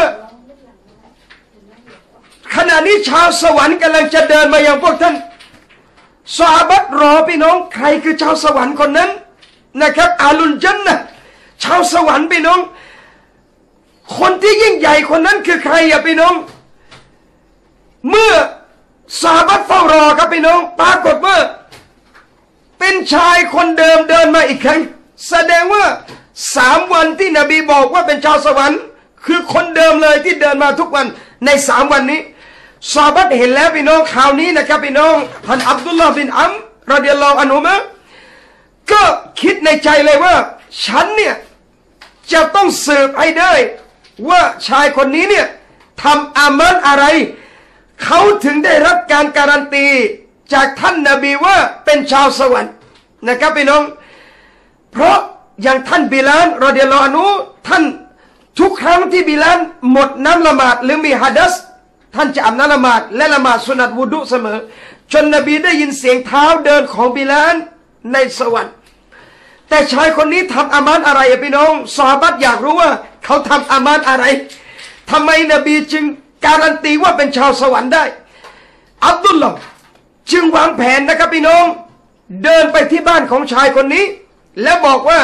ขณะนี้ชาวสวรรค์กำลังจะเดินมาอย่างพวกท่านซอฮาบะห์รอพี่น้องใครคือชาวสวรรค์คนนั้นนะครับอาลุลญันนะห์ชาวสวรรค์พี่น้องคนที่ยิ่งใหญ่คนนั้นคือใครอะพี่น้องเมื่อซอฮาบะห์เฝ้ารอครับพี่น้องปรากฏว่าเป็นชายคนเดิมเดินมาอีกครั้งแสดงว่าสามวันที่นบีบอกว่าเป็นชาวสวรรค์คือคนเดิมเลยที่เดินมาทุกวันในสามวันนี้ซอฮาบะห์เห็นแล้วพี่น้องข่าวนี้นะครับพี่น้องท่านอับดุลลอฮ์บินอัมรรอฎิยัลลอฮุอันฮุมะก็คิดในใจเลยว่าฉันเนี่ยจะต้องสืบให้ได้ว่าชายคนนี้เนี่ยทำอามัลอะไรเขาถึงได้รับการการันตีจากท่านนบีว่าเป็นชาวสวรรค์นะครับพี่น้องเพราะอย่างท่านบิลาลรอฎิยัลลอฮุอันฮุท่านทุกครั้งที่บิลาลหมดน้ำละหมาดหรือมีหะดัษท่านจะอาบน้ำละหมาดและละหมาดสุนัตวุดุเสมอจนนบีได้ยินเสียงเท้าเดินของบิลาลในสวรรค์แต่ชายคนนี้ทำอามัลอะไรพี่น้องซอฮาบะห์อยากรู้ว่าเขาทำอามัลอะไรทำไมนบีจึงการันตีว่าเป็นชาวสวรรค์ได้อับดุลลอฮ์จึงวางแผนนะครับพี่น้องเดินไปที่บ้านของชายคนนี้แล้วบอกว่า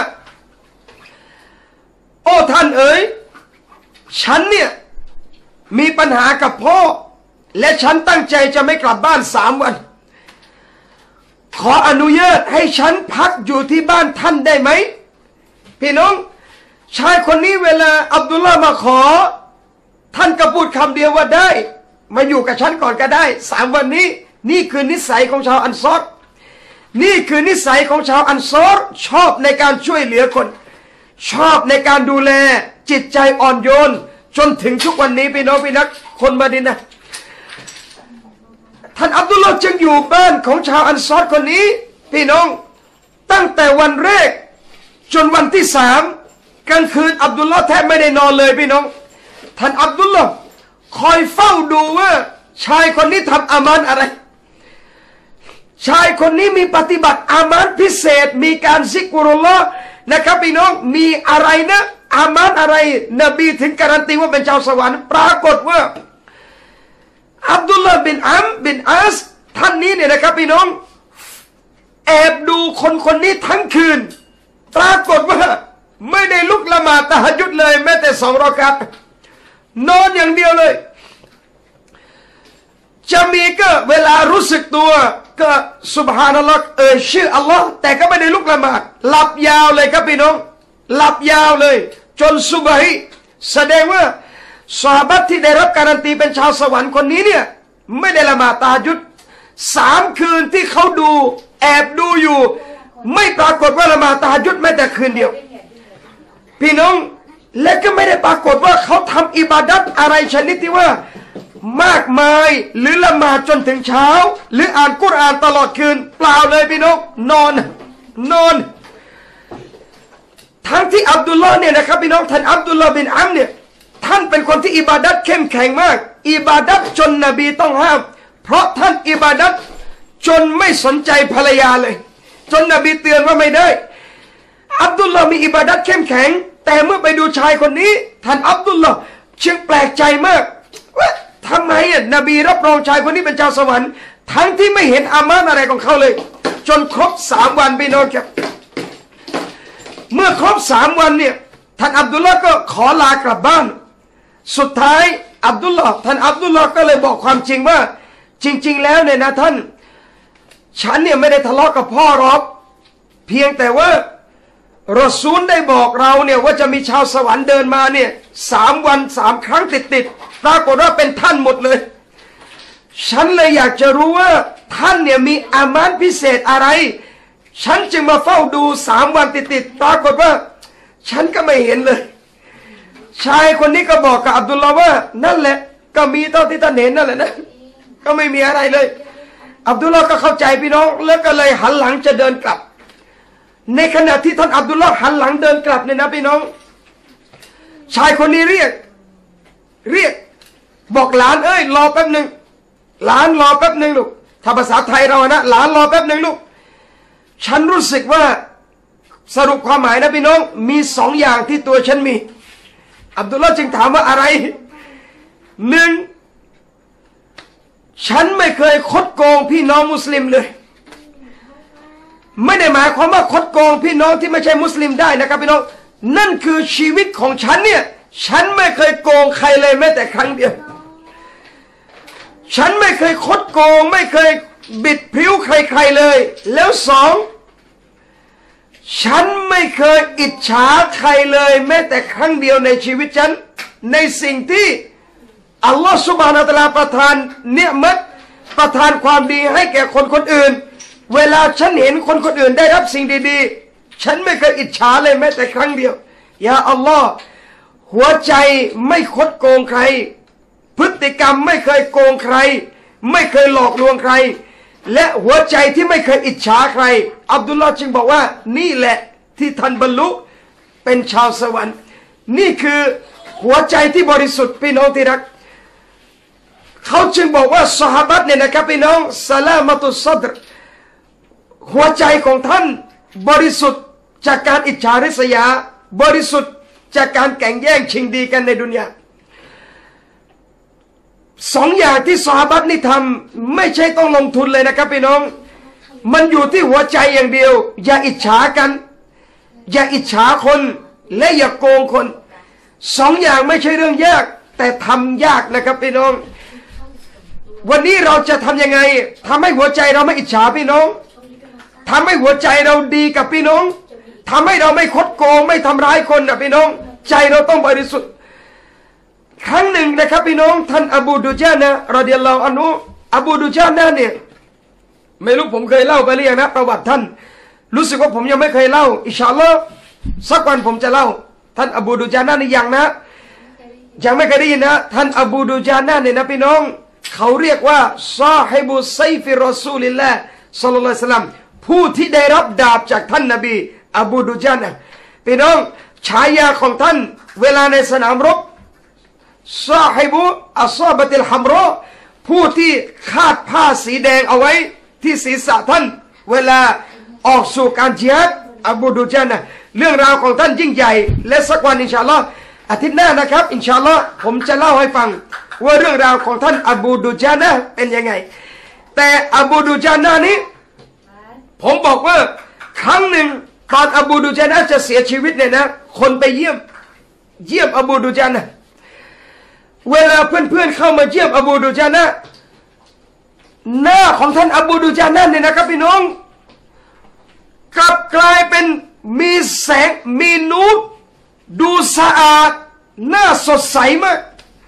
โอ้ท่านเอ๋ยฉันเนี่ยมีปัญหากับพ่อและฉันตั้งใจจะไม่กลับบ้านสามวันขออนุญาตให้ฉันพักอยู่ที่บ้านท่านได้ไหมพี่น้องชายคนนี้เวลาอับดุลลาห์มาขอท่านก็พูดคำเดียวว่าได้มาอยู่กับฉันก่อนก็ได้สามวันนี้นี่คือนิสัยของชาวอันซอรนี่คือนิสัยของชาวอันซอรชอบในการช่วยเหลือคนชอบในการดูแลจิตใจอ่อนโยนจนถึงทุกวันนี้พี่น้องพี่นักคนมะดีนะห์ท่านอับดุลลาห์จึงอยู่บ้านของชาวอันซอรคนนี้พี่น้องตั้งแต่วันแรกจนวันที่สามกลางคืนอับดุลลาห์แทบไม่ได้นอนเลยพี่น้องท่านอับดุลลาห์คอยเฝ้าดูว่าชายคนนี้ทำอามานอะไรชายคนนี้มีปฏิบัติอามานพิเศษมีการซิกรุลลอฮ์นะครับพี่น้องมีอะไรนะอามานอะไรนบีถึงการันตีว่าเป็นชาวสวรรค์ปรากฏว่าอับดุลลาห์บินอัมบินอัสท่านนี้เนี่ยนะครับพี่น้องแอบดูคนคนนี้ทั้งคืนปรากฏว่าไม่ได้ลุกละหมาดตะฮัจญุดเลยแม้แต่สองรอกาตนอนอย่างเดียวเลยจะมีก็เวลารู้สึกตัวก็ซุบฮานัลลอฮ์เอ่ยชื่ออัลลอฮ์แต่ก็ไม่ได้ลุกละหมาดหลับยาวเลยครับพี่น้องหลับยาวเลยจนซุบฮีแสดงว่าซอฮาบะห์ที่ได้รับการันตีเป็นชาวสวรรค์คนนี้เนี่ยไม่ได้ละหมาดตะฮัจญุดสามคืนที่เขาดูแอบดูอยู่ไม่ปรากฏว่าละหมาดตะฮัจญุดแม้แต่คืนเดียวพี่น้องและก็ไม่ได้ปรากฏว่าเขาทำอิบาดัตอะไรชนิดที่ว่ามากมายหรือละหมาดจนถึงเช้าหรืออ่านกุรอานตลอดคืนเปล่าเลยพี่น้องนอนนอนทั้งที่อับดุลลาห์เนี่ยนะครับพี่น้องท่านอับดุลลาห์บินอัมเนี่ยท่านเป็นคนที่อิบาดัตเข้มแข็งมากอิบาดัตจนนบีต้องห้ามเพราะท่านอิบาดัตจนไม่สนใจภรรยาเลยจนนบีเตือนว่าไม่ได้อับดุลลาห์มีอิบาดัตเข้มแข็งแต่เมื่อไปดูชายคนนี้ท่านอับดุลลาห์จึงแปลกใจมากว่าทำไมอ่ะนบีรับรองชายคนนี้เป็นชาวสวรรค์ทั้งที่ไม่เห็นอามานอะไรของเขาเลยจนครบสามวันพี่น้องครับเมื่อครบสามวันเนี่ยท่านอับดุลลาห์ก็ขอลากลับบ้านสุดท้ายอับดุลลาห์ท่านอับดุลลาห์ก็เลยบอกความจริงว่าจริงๆแล้วเนี่ยนะท่านฉันเนี่ยไม่ได้ทะเลาะกับพ่อหรอกเพียงแต่ว่ารอซูลได้บอกเราเนี่ยว่าจะมีชาวสวรรค์เดินมาเนี่ยสามวันสามครั้งติดๆปรากฏว่าเป็นท่านหมดเลยฉันเลยอยากจะรู้ว่าท่านเนี่ยมีอามานพิเศษอะไรฉันจึงมาเฝ้าดูสามวันติดๆปรากฏว่าฉันก็ไม่เห็นเลยชายคนนี้ก็บอกกับอับดุลลาห์ว่านั่นแหละก็มีเท่าที่ท่านเห็นนั่นแหละนะก็ไม่มีอะไรเลยอับดุลลาห์ก็เข้าใจพี่น้องแล้วก็เลยหันหลังจะเดินกลับในขณะที่ท่านอับดุลลาห์หันหลังเดินกลับเนี่ยนะพี่น้องชายคนนี้เรียกเรียกบอกหลานเอ้ยรอแป๊บหนึ่งหลานรอแป๊บหนึ่งลูกถ้าภาษาไทยเรานะหลานรอแป๊บหนึ่งลูกฉันรู้สึกว่าสรุปความหมายนะพี่น้องมีสองอย่างที่ตัวฉันมีอับดุลลาห์จึงถามว่าอะไรหนึ่งฉันไม่เคยคดโกงพี่น้องมุสลิมเลยไม่ได้หมายความว่าคดโกงพี่น้องที่ไม่ใช่มุสลิมได้นะครับพี่น้องนั่นคือชีวิตของฉันเนี่ยฉันไม่เคยโกงใครเลยแม้แต่ครั้งเดียวฉันไม่เคยคดโกงไม่เคยบิดพริ้วใครๆเลยแล้วสองฉันไม่เคยอิจฉาใครเลยแม้แต่ครั้งเดียวในชีวิตฉันในสิ่งที่อัลลอฮฺซุบฮานะฮูวะตะอาลาประทานเนืมัตประทานความดีให้แก่คนคนอื่นเวลาฉันเห็นคนคนอื่นได้รับสิ่งดีๆฉันไม่เคยอิจฉาเลยแม้แต่ครั้งเดียวยาอัลลอฮ์หัวใจไม่คดโกงใครพฤติกรรมไม่เคยโกงใครไม่เคยหลอกลวงใครและหัวใจที่ไม่เคยอิจฉาใครอับดุลลาห์จึงบอกว่านี่แหละที่ท่านบรรลุเป็นชาวสวรรค์นี่คือหัวใจที่บริสุทธิ์พี่น้องที่รักเขาจึงบอกว่าซอฮาบะห์เนี่ยนะครับพี่น้องซะลามะตุศดรหัวใจของท่านบริสุทธิ์จากการอิจฉาริษยาบริสุทธิ์จากการแข่งแย่งชิงดีกันในดุนยาสองอย่างที่ซอฮาบะห์นี่ทำไม่ใช่ต้องลงทุนเลยนะครับพี่น้องมันอยู่ที่หัวใจอย่างเดียวอย่าอิจฉากันอย่าอิจฉาคนและอย่าโกงคนสองอย่างไม่ใช่เรื่องยากแต่ทำยากนะครับพี่น้องวันนี้เราจะทำยังไงทำให้หัวใจเราไม่อิจฉาพี่น้องทำให้หัวใจเราดีกับพี่น้องทำให้เราไม่คดโกงไม่ทำร้ายคนนะพี่น้องใจเราต้องบริสุทธิ์ครั้งหนึ่งนะครับพี่น้องท่านอบูดูญานะรอฎิยัลลอฮุอันฮุอบูดูญานะเนี่ยไม่รู้ผมเคยเล่าไปหรือยังนะประวัติท่านรู้สึกว่าผมยังไม่เคยเล่าอินชาอัลลอฮ์สักวันผมจะเล่าท่านอบูดูญานะนี่ยังนะยังไม่เคยได้ยินนะท่านอบูดูญานะเนี่ยนะพี่น้องเขาเรียกว่าซาฮิบุไซฟิรอซูลิลลาห์ศ็อลลัลลอฮุอะลัยฮิวะซัลลัมผู้ที่ได้รับดาบจากท่านนบีอบูดูญานะพี่น้องฉายาของท่านเวลาในสนามรบซาฮิบุอัศอบะติลฮัมรอผู้ที่คาดผ้าสีแดงเอาไว้ที่ศีรษะท่านเวลาออกสู่การจิฮาดอบูดูญานะเรื่องราวของท่านยิ่งใหญ่และสักวันอินชาอัลลอฮ์อาทิตย์หน้านะครับอินชาอัลลอฮ์ผมจะเล่าให้ฟังว่าเรื่องราวของท่านอบูดูญานะเป็นยังไงแต่อบูดูญานะนี้ผมบอกว่าครั้งหนึ่งตอนอบูดูญานะจะเสียชีวิตเนี่ยนะคนไปเยี่ยมเยี่ยมอบูดูญานะเวลาเพื่อนๆเข้ามาเยี่ยมอบูดูญานะหน้าของท่านอบูดูญานะเนี่ยนะครับพี่น้องกลับกลายเป็นมีแสงมีนูรดูสะอาดหน้าสดใสมาก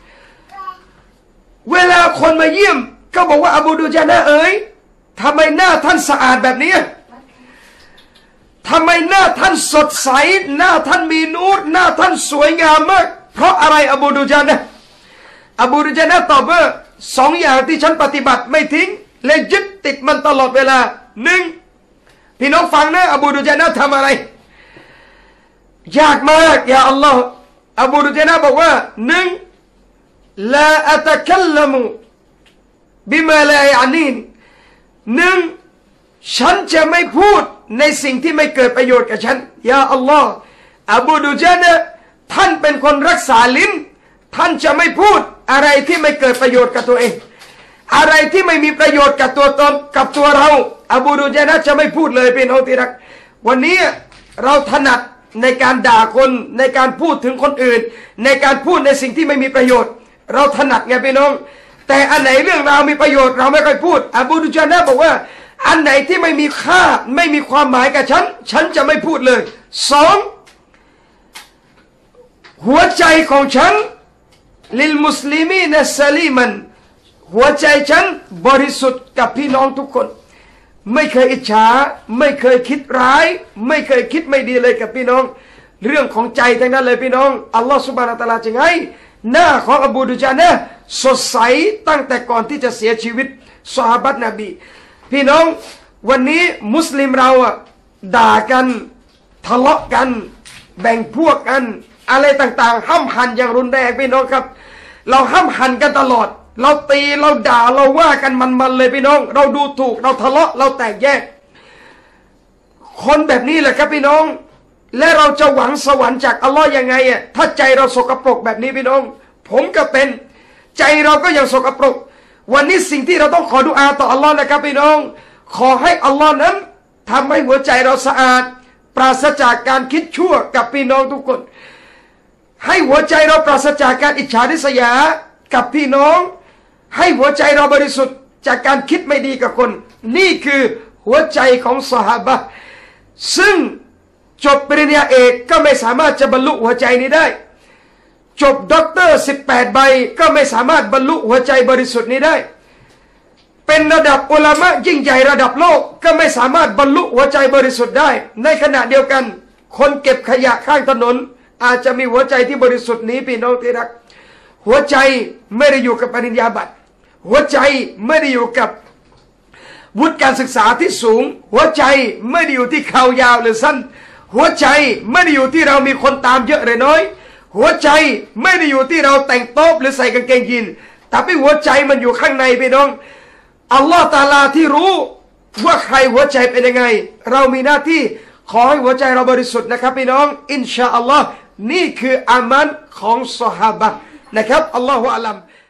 เวลาคนมาเยี่ยมก็บอกว่าอบูดูญานะเอ๋ยทำไมหน้าท่านสะอาดแบบนี้ทำไมหน้าท่านสดใสหน้าท่านมีนูรหน้าท่านสวยงามมากเพราะอะไรอบูดูญานะอบูดูญานะตอบว่าสองอย่างที่ฉันปฏิบัติไม่ทิ้งและยึดติดมันตลอดเวลาหนึ่งพี่น้องฟังนะอบูดูญานะทำอะไรยากมากอย่าอัลลอฮ์อบูดูญานะบอกว่าหนึ่งลาอัตะคัลลัมุบิมาลายอานีนหนึ่งฉันจะไม่พูดในสิ่งที่ไม่เกิดประโยชน์กับฉันยาอัลลอฮ์อบูดูญานะท่านเป็นคนรักษาลิ้นท่านจะไม่พูดอะไรที่ไม่เกิดประโยชน์กับตัวเองอะไรที่ไม่มีประโยชน์กับตัวตนกับตัวเราอบูดูญานะจะไม่พูดเลยเป็นโอติรักวันนี้เราถนัดในการด่าคนในการพูดถึงคนอื่นในการพูดในสิ่งที่ไม่มีประโยชน์เราถนัดไงพี่น้องแต่อันไหนเรื่องราวมีประโยชน์เราไม่ค่อยพูดอบูดูญานะบอกว่าอันไหนที่ไม่มีค่าไม่มีความหมายกับฉันฉันจะไม่พูดเลยสองหัวใจของฉันลิลมุสลิมีนซาลีมันหัวใจฉันบริสุทธิ์กับพี่น้องทุกคนไม่เคยอิจฉาไม่เคยคิดร้ายไม่เคยคิดไม่ดีเลยกับพี่น้องเรื่องของใจทั้งนั้นเลยพี่น้องอัลลอฮฺซุบฮานะฮูวะตะอาลาจึงให้หน้าของอบูดูญานะสดใสตั้งแต่ก่อนที่จะเสียชีวิตซอฮาบะห์นบีพี่น้องวันนี้มุสลิมเราอ่ะด่ากันทะเลาะกันแบ่งพวกกันอะไรต่างๆห้ามหันอย่างรุนแรงพี่น้องครับเราห้ามหันกันตลอดเราตีเราด่าเราว่ากันมันๆเลยพี่น้องเราดูถูกเราทะเลาะเราแตกแยกคนแบบนี้แหละครับพี่น้องและเราจะหวังสวรรค์จากอัลลอฮ์ยังไงอ่ะถ้าใจเราสกปรกแบบนี้พี่น้องผมก็เป็นใจเราก็ยังสกปรกวันนี้สิ่งที่เราต้องขอดุอาต่ออัลลอฮ์นะครับพี่น้องขอให้อัลลอฮ์นั้นทำให้หัวใจเราสะอาดปราศจากการคิดชั่วกับพี่น้องทุกคนให้หัวใจเราปราศจากการอิจฉาริษยากับพี่น้องให้หัวใจเราบริสุทธิ์จากการคิดไม่ดีกับคนนี่คือหัวใจของซอฮาบะห์ซึ่งจบปริญญาเอกก็ไม่สามารถจะบรรลุหัวใจนี้ได้จบด็อกเตอร์สิบแปดใบก็ไม่สามารถบรรลุหัวใจบริสุทธิ์นี้ได้เป็นระดับอุลามะยิ่งใหญ่ระดับโลกก็ไม่สามารถบรรลุหัวใจบริสุทธิ์ได้ในขณะเดียวกันคนเก็บขยะข้างถนนอาจจะมีหัวใจที่บริสุทธิ์นี้พี่น้องที่รักหัวใจไม่ได้อยู่กับปริญญาบัตรหัวใจไม่ได้อยู่กับวุฒิการศึกษาที่สูงหัวใจไม่ได้อยู่ที่เขายาวหรือสั้นหัวใจไม่ได้อยู่ที่เรามีคนตามเยอะหรือน้อยหัวใจไม่ได้อยู่ที่เราแต่งโต๊ะหรือใส่กางเกงยีนแต่เป็นหัวใจมันอยู่ข้างในพี่น้องอัลลอฮฺตะอาลาที่รู้ว่าใครหัวใจเป็นยังไงเรามีหน้าที่ขอให้หัวใจเราบริสุทธิ์นะครับพี่น้องอินชาอัลลอฮ์นี่คืออามันของซอฮาบะห์นะครับอัลลอฮฺอัลลัม